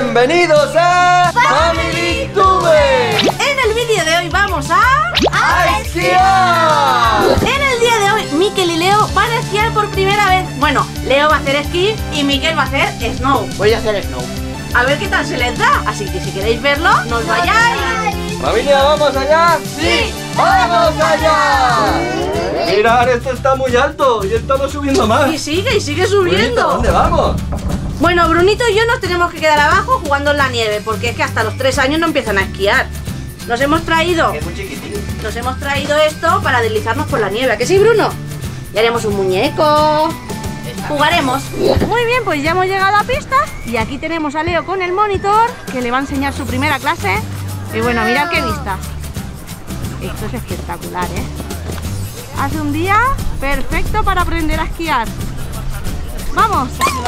Bienvenidos a FamilyTube. En el vídeo de hoy vamos a esquiar. En el día de hoy Mikel y Leo van a esquiar por primera vez. Bueno, Leo va a hacer esquí y Mikel va a hacer snow. Voy a hacer snow. A ver qué tal se les da. Así que si queréis verlo, no os vayáis. Familia, ¿vamos allá? ¡Sí! ¡Vamos allá! Mirad, esto está muy alto y estamos subiendo más. Y sigue Brunito, subiendo. ¿dónde vamos? Bueno, Brunito y yo nos tenemos que quedar abajo jugando en la nieve, porque es que hasta los 3 años no empiezan a esquiar. Nos hemos traído Es muy chiquitín. esto para deslizarnos por la nieve. ¿A que sí, Bruno? Y haremos un muñeco. Jugaremos. Muy bien, pues ya hemos llegado a pista y aquí tenemos a Leo con el monitor que le va a enseñar su primera clase. Y bueno, mirad qué vista. Esto es espectacular, ¿eh? Hace un día perfecto para aprender a esquiar. ¡Vamos!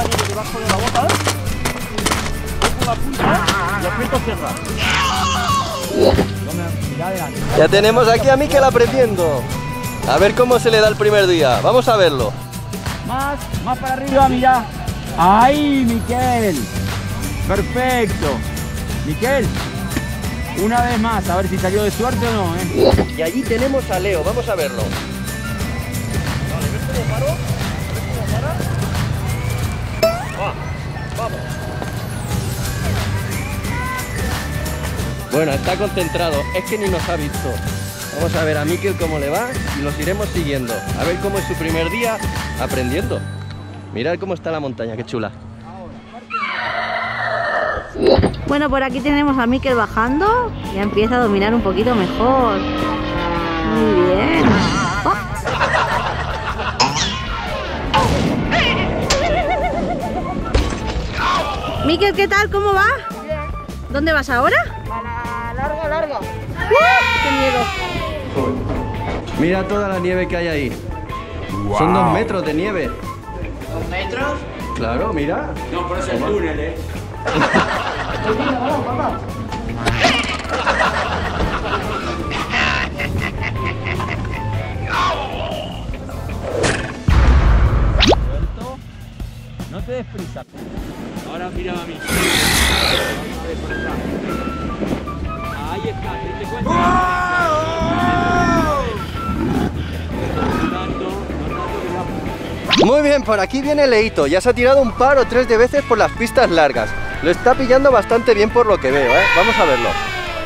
Ya tenemos aquí a Mikel aprendiendo. A ver cómo se le da el primer día. Vamos a verlo. Más para arriba, mira. ¡Ahí, Mikel! Perfecto. Mikel, una vez más, a ver si salió de suerte o no, ¿eh? Y allí tenemos a Leo. Vamos a verlo. Vale, ¿ves cómo paro? ¿Ves cómo para? Vamos. Bueno, está concentrado. Es que ni nos ha visto. Vamos a ver a Mikel cómo le va y los iremos siguiendo. A ver cómo es su primer día aprendiendo. Mirad cómo está la montaña, qué chula. Bueno, por aquí tenemos a Mikel bajando. Ya empieza a dominar un poquito mejor. Muy bien. ¡Oh! Mikel, ¿qué tal? ¿Cómo va? Bien. ¿Dónde vas ahora? Para largo. ¡Qué miedo! Mira toda la nieve que hay ahí. Wow. Son 2 metros de nieve. ¿2 metros? Claro, mira. No, pero es el túnel, ¿eh? No te des prisa. Ahora mira a mí. Ahí está, ¿te cuenta? Muy bien, por aquí viene Leito. Ya se ha tirado un par o 3 de veces por las pistas largas. Lo está pillando bastante bien por lo que veo, ¿eh? Vamos a verlo.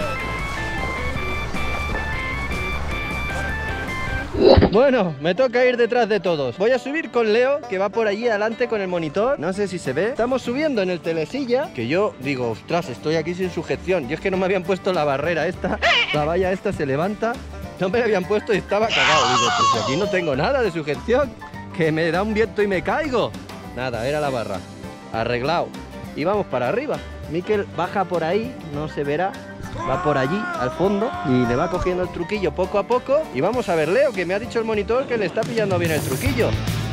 Bueno, me toca ir detrás de todos. Voy a subir con Leo, que va por allí adelante con el monitor. No sé si se ve. Estamos subiendo en el telesilla, que yo digo, ostras, estoy aquí sin sujeción. Y es que no me habían puesto la barrera esta. La valla esta se levanta. No me la habían puesto y estaba cagado. Digo, pues aquí no tengo nada de sujeción, que me da un viento y me caigo. Nada, era la barra. Arreglado. Y vamos para arriba. Mikel baja por ahí, no se verá. Va por allí, al fondo, y le va cogiendo el truquillo poco a poco. Y vamos a ver Leo, que me ha dicho el monitor que le está pillando bien el truquillo.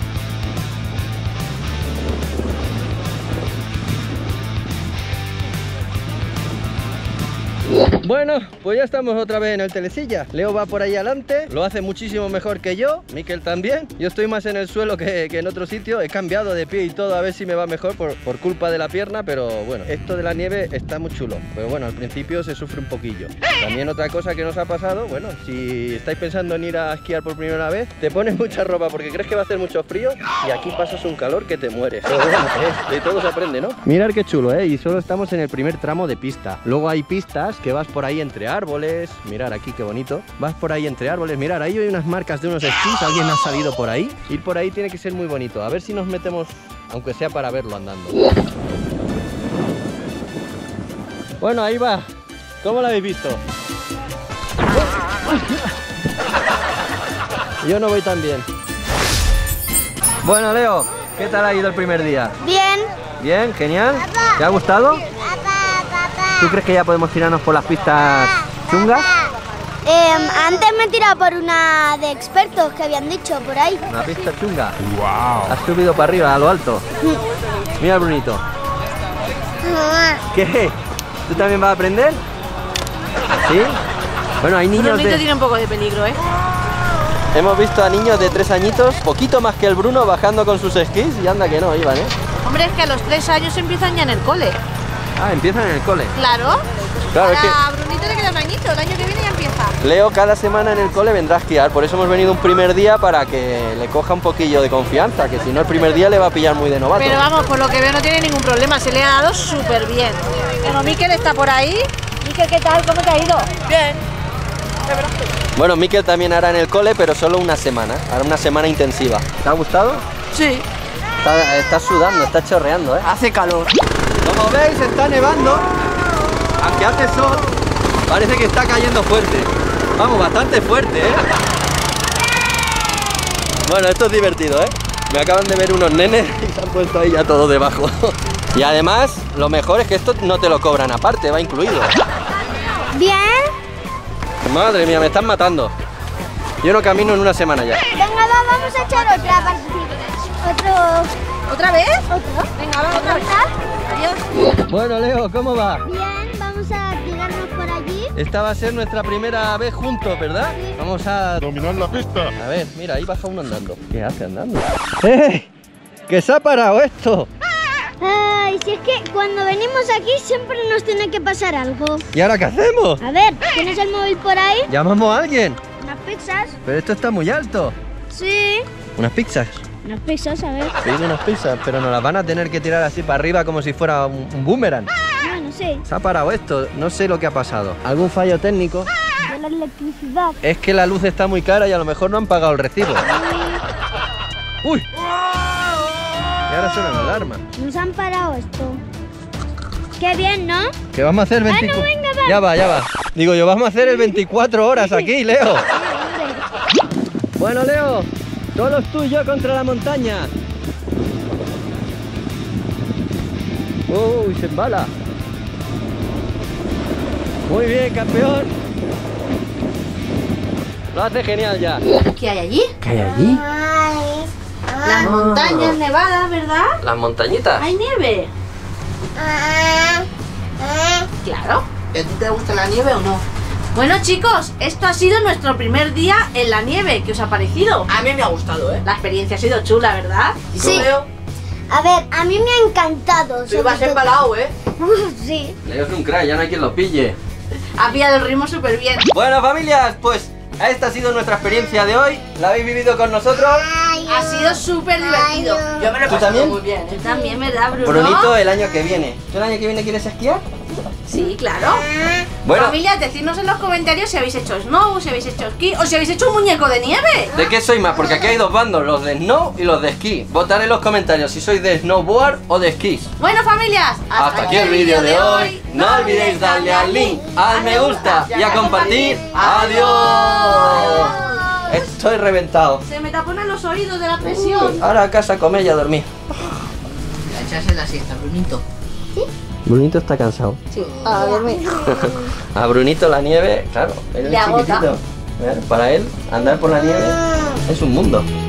Bueno, pues ya estamos otra vez en el telesilla. Leo va por ahí adelante, lo hace muchísimo mejor que yo. Mikel también. Yo estoy más en el suelo que en otro sitio. He cambiado de pie y todo, a ver si me va mejor por culpa de la pierna. Pero bueno, esto de la nieve está muy chulo. Pero bueno, al principio se sufre un poquillo. También otra cosa que nos ha pasado, bueno, si estáis pensando en ir a esquiar por primera vez, te pones mucha ropa porque crees que va a hacer mucho frío y aquí pasas un calor que te mueres. Pero bueno, de todo se aprende, ¿no? Mirad qué chulo, ¿eh? Y solo estamos en el primer tramo de pista. Luego hay pistas que vas por ahí entre árboles. Mirad aquí qué bonito. Vas por ahí entre árboles. Mirad, ahí hay unas marcas de unos esquís. Alguien ha salido por ahí. Ir por ahí tiene que ser muy bonito. A ver si nos metemos, aunque sea para verlo andando. Bueno, ahí va. ¿Cómo lo habéis visto? Yo no voy tan bien. Bueno, Leo, ¿qué tal ha ido el primer día? Bien. Bien, genial. ¿Te ha gustado? ¿Tú crees que ya podemos tirarnos por las pistas chungas? Antes me he tirado por una de expertos que habían dicho por ahí. ¿Una pista chunga? ¡Wow! Has subido para arriba, a lo alto. Mira, Brunito. ¿Qué? ¿Tú también vas a aprender? ¿Sí? Bueno, hay niños Brunito tiene un poco de peligro, ¿eh? Hemos visto a niños de 3 añitos, poquito más que el Bruno, bajando con sus esquís y anda que no iban, ¿eh? Hombre, es que a los 3 años empiezan ya en el cole. Ah, empiezan en el cole. Claro. Claro, es que A Brunito le queda un añito, el año que viene ya empieza. Leo cada semana en el cole vendrá a esquiar, por eso hemos venido un primer día para que le coja un poquillo de confianza, que si no el primer día le va a pillar muy de novato. Pero vamos, por lo que veo no tiene ningún problema, se le ha dado súper bien. Bueno, Miquel está por ahí. Miquel, ¿qué tal? ¿Cómo te ha ido? Bien. Bueno, Miquel también hará en el cole, pero solo una semana, hará una semana intensiva. ¿Te ha gustado? Sí. Está sudando, está chorreando, ¿eh? Hace calor. Como veis, está nevando, aunque hace sol, parece que está cayendo fuerte. Vamos, bastante fuerte, ¿eh? Bueno, esto es divertido, ¿eh? Me acaban de ver unos nenes y se han puesto ahí ya todo debajo. Y además, lo mejor es que esto no te lo cobran aparte, va incluido. Bien. Madre mía, me están matando. Yo no camino en una semana ya. Venga, vamos a echar otra ¿Otra vez? ¿Otro? Venga, vamos otra vez. Adiós. Bueno, Leo, ¿cómo va? Bien, vamos a tirarnos por allí. Esta va a ser nuestra primera vez juntos, ¿verdad? Sí. Vamos a... Dominar la pista. A ver, mira, ahí baja uno andando. ¿Qué hace andando? ¡Eh! ¡Que se ha parado esto! Ay, si es que cuando venimos aquí siempre nos tiene que pasar algo. ¿Y ahora qué hacemos? A ver, ¿tienes el móvil por ahí? ¿Llamamos a alguien? Unas pizzas. Pero esto está muy alto. Sí. ¿Unas pizzas? Unas pizzas, a ver. Pedir unas pizzas, pero nos las van a tener que tirar así para arriba como si fuera un boomerang. No, no sé. Se ha parado esto, no sé lo que ha pasado. ¿Algún fallo técnico? De la electricidad. Es que la luz está muy cara y a lo mejor no han pagado el recibo. ¡Uy! Y ahora suena la alarma. Nos han parado esto. Qué bien, ¿no? ¿Qué vamos a hacer 24? no, venga, va. Ya va, ya va. Digo yo, vamos a hacer el 24 horas aquí, Leo. Bueno, Leo, solo tú y yo contra la montaña. Uy, se embala. Muy bien, campeón. Lo hace genial ya. ¿Qué hay allí? ¿Qué hay allí? Las montañas nevadas, ¿verdad? Las montañitas. ¿Hay nieve? Claro. ¿A ti te gusta la nieve o no? Bueno, chicos, esto ha sido nuestro primer día en la nieve. ¿Qué os ha parecido? A mí me ha gustado, ¿eh? La experiencia ha sido chula, ¿verdad? Sí. Leo, A ver, a mí me ha encantado. tú ibas embalado, ¿eh? Sí. Leo es un crack, ya no hay quien lo pille. Ha pillado el ritmo súper bien. Bueno, familias, pues esta ha sido nuestra experiencia de hoy. ¿La habéis vivido con nosotros? Ha sido súper divertido. Yo me lo he ¿Tú pasado también? muy bien, Tú ¿eh? también, ¿verdad, Bruno? Brunito el año que viene. ¿Tú el año que viene quieres esquiar? Sí, claro. Bueno, Familia, decidnos en los comentarios si habéis hecho snow, si habéis hecho esquí o si habéis hecho un muñeco de nieve. ¿de qué sois más? Porque aquí hay dos bandos, los de snow y los de esquí. Votad en los comentarios si sois de snowboard o de esquí. Bueno, familias, Hasta aquí el vídeo de hoy. No olvidéis darle al link, al me gusta y a compartir. ¡Adiós! Estoy reventado. Se me taponan los oídos de la presión. Ahora a casa a comer y a dormir. A echarse la siesta, Brunito. Brunito está cansado. Sí, a dormir. A Brunito la nieve, claro, él Le es agota. chiquitito. Para él, andar por la nieve es un mundo.